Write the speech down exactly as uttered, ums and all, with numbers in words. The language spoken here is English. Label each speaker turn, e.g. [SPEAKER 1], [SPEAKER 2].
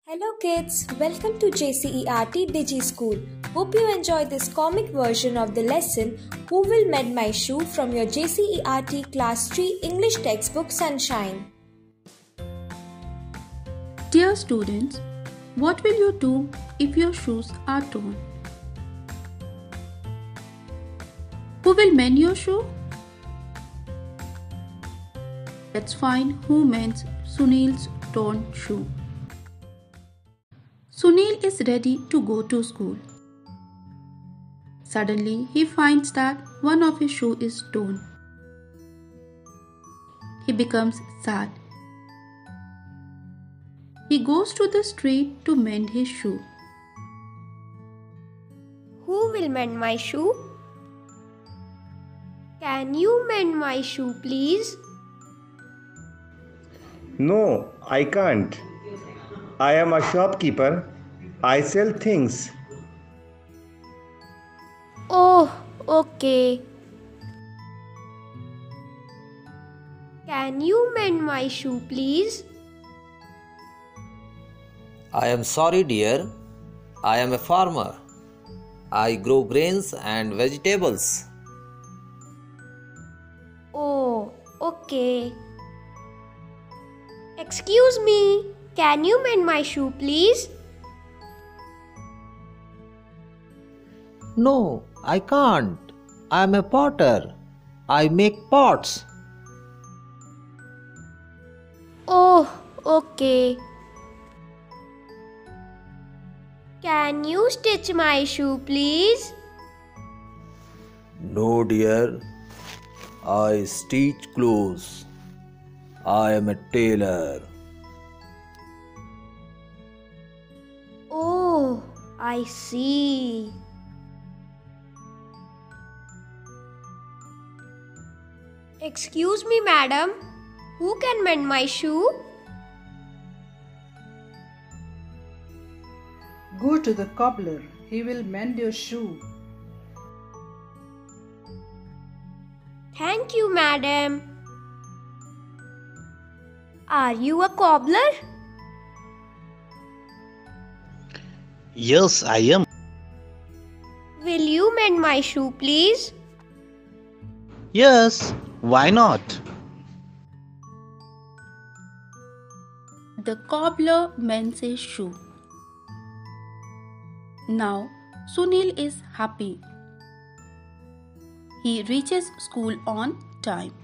[SPEAKER 1] Hello kids, welcome to J C E R T Digi School. Hope you enjoy this comic version of the lesson Who Will Mend My Shoe from your J C E R T Class three English textbook Sunshine.
[SPEAKER 2] Dear students, what will you do if your shoes are torn? Who will mend your shoe? Let's find who mends Sunil's torn shoe. Sunil is ready to go to school. Suddenly, he finds that one of his shoes is torn. He becomes sad. He goes to the street to mend his shoe.
[SPEAKER 3] Who will mend my shoe? Can you mend my shoe, please?
[SPEAKER 4] No, I can't. I am a shopkeeper. I sell things.
[SPEAKER 3] Oh, okay. Can you mend my shoe, please?
[SPEAKER 5] I am sorry, dear. I am a farmer. I grow grains and vegetables.
[SPEAKER 3] Oh, okay. Excuse me, can you mend my shoe, please?
[SPEAKER 5] No, I can't. I am a potter. I make pots.
[SPEAKER 3] Oh, okay. Can you stitch my shoe, please?
[SPEAKER 5] No, dear. I stitch clothes. I am a tailor.
[SPEAKER 3] Oh, I see. Excuse me, madam. Who can mend my shoe?
[SPEAKER 6] Go to the cobbler. He will mend your shoe.
[SPEAKER 3] Thank you, madam. Are you a cobbler?
[SPEAKER 7] Yes, I am.
[SPEAKER 3] Will you mend my shoe, please?
[SPEAKER 7] Yes, why not?
[SPEAKER 2] The cobbler mends his shoe. Now Sunil is happy. He reaches school on time.